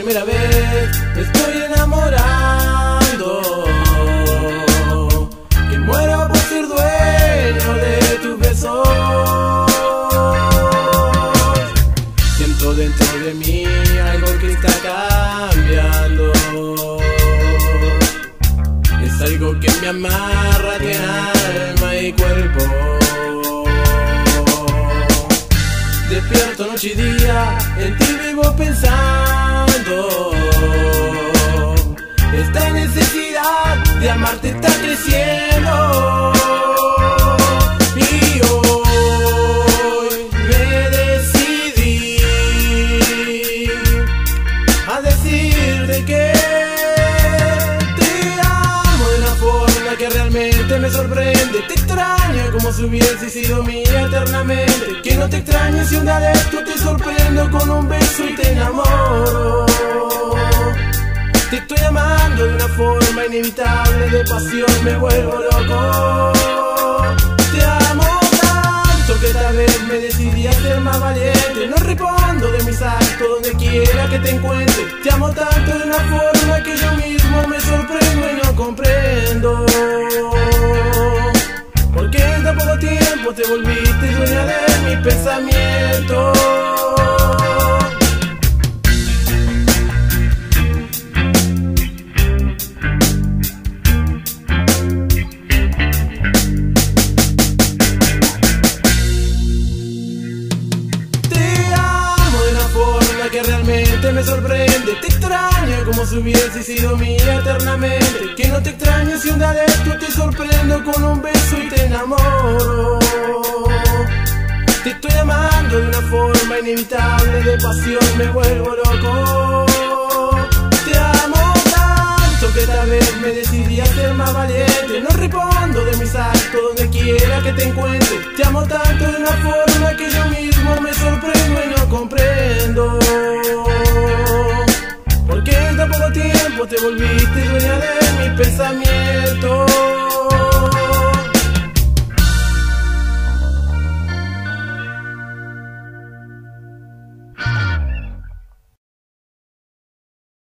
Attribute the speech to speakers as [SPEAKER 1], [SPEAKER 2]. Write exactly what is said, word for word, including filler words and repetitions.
[SPEAKER 1] primera vez me estoy enamorando, que muero por ser dueño de tus besos. Siento dentro de mí algo que está cambiando, es algo que me amarra, tiene alma y cuerpo. Despierto noche y día, en ti vivo pensando. Esta necesidad de amarte está creciendo. Y hoy me decidí a decirte que te amo de una forma que realmente me sorprende. Te extraño como si hubiese sido mía eternamente. Que no te extrañes si un día de esto te sorprendo con un beso y te enamoro. Te estoy amando de una forma inevitable, de pasión me vuelvo loco. Te amo tanto que esta vez me decidí a ser más valiente. No respondo de mis actos donde quiera que te encuentre. Te amo tanto de una forma que yo mismo me sorprendo y no comprendo. Porque en tan poco tiempo te volviste dueña de mis pensamientos. Que realmente me sorprende. Te extraño como si hubiese sido mía eternamente. Que no te extrañes si un día de esto te sorprendo con un beso y te enamoro. Te estoy amando de una forma inevitable, de pasión me vuelvo loco. Te amo tanto que esta vez me decidí a ser más valiente. No respondo de mis actos donde quiera que te encuentre. Te amo tanto de una forma que yo mismo me sorprendo y no comprendo. Porque en tan poco tiempo te volviste dueña de mis pensamientos.